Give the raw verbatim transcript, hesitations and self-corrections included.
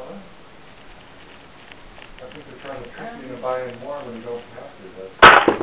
know. I think they're trying to trick you into buying more when you don't have to. That's